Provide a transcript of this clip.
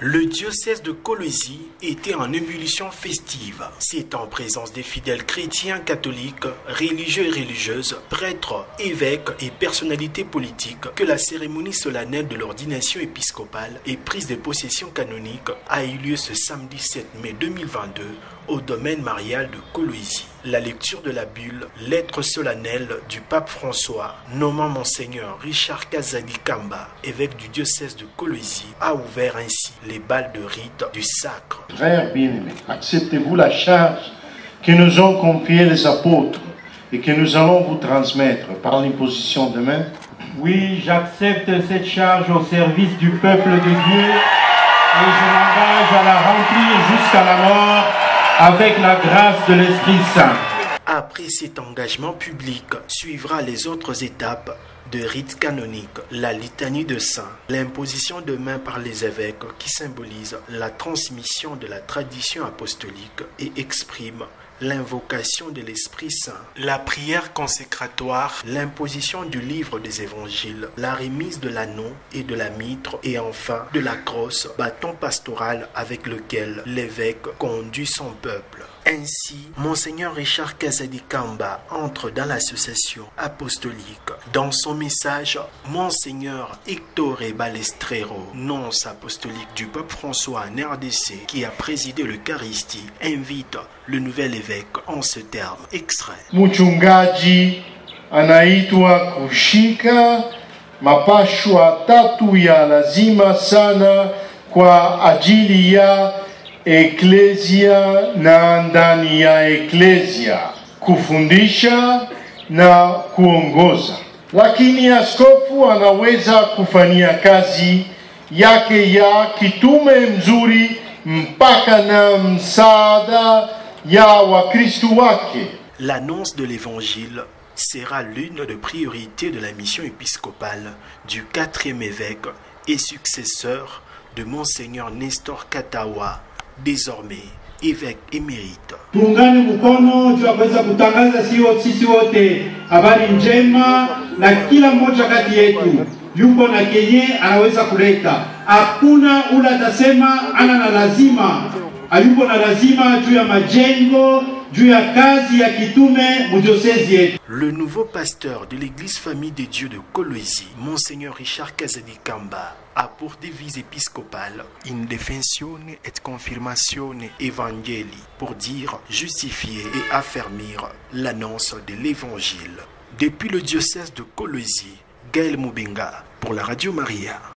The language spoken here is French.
Le diocèse de Kolwezi était en ébullition festive. C'est en présence des fidèles chrétiens, catholiques, religieux et religieuses, prêtres, évêques et personnalités politiques que la cérémonie solennelle de l'ordination épiscopale et prise de possession canonique a eu lieu ce samedi 7 mai 2022 au domaine marial de Kolwezi. La lecture de la bulle, lettre solennelle du pape François, nommant Monseigneur Richard Kazadi Kamba, évêque du diocèse de Kolwezi, a ouvert ainsi les balles de rite du sacre. Frères bien-aimés, acceptez-vous la charge que nous ont confiée les apôtres et que nous allons vous transmettre par l'imposition de main? Oui, j'accepte cette charge au service du peuple de Dieu et je m'engage à la remplir jusqu'à la mort avec la grâce de l'Esprit Saint. Après cet engagement public, suivra les autres étapes de rite canonique, la litanie de saints, l'imposition de main par les évêques qui symbolise la transmission de la tradition apostolique et exprime l'invocation de l'Esprit Saint, la prière consécratoire, l'imposition du livre des évangiles, la remise de l'anneau et de la mitre et enfin de la crosse, bâton pastoral avec lequel l'évêque conduit son peuple. Ainsi, Monseigneur Richard Kazadi Kamba entre dans l'association apostolique. Dans son message, Monseigneur Hector Balestrero, nonce apostolique du pape François en RDC, qui a présidé l'Eucharistie, invite le nouvel évêque en ce terme extrait. Mchungaji anaitwa kushika mapashwa tatu ya lazima sana kwa ajili ya Eklesia na ndani ya Eklesia, kufundisha na kuongoza. Lakini askofu anaweza kufanyia kazi yake ya kitume mzuri mpaka na msaada ya Wakristo wake. L'annonce de l'évangile sera l'une des priorités de la mission épiscopale du 4e évêque et successeur de Monseigneur Nestor Katawa, désormais évêque émérite. Tuungane mkono juu ya kuweza kutangaza sisi wote habari njema, na kila mmoja kati yetu yupo na kenye anaweza kuleta. Hakuna ule atasema ana na lazima, hayupo na lazima juu ya majengo, juu ya kazi ya kitume mudiosezi yetu. Le nouveau pasteur de l'église Famille des Dieux de Kolwezi, Monseigneur Richard Kazadi Kamba, a pour devise épiscopale in defensione et confirmatione evangeli, pour dire justifier et affermir l'annonce de l'évangile. Depuis le diocèse de Kolwezi, Gaël Moubenga pour la Radio Maria.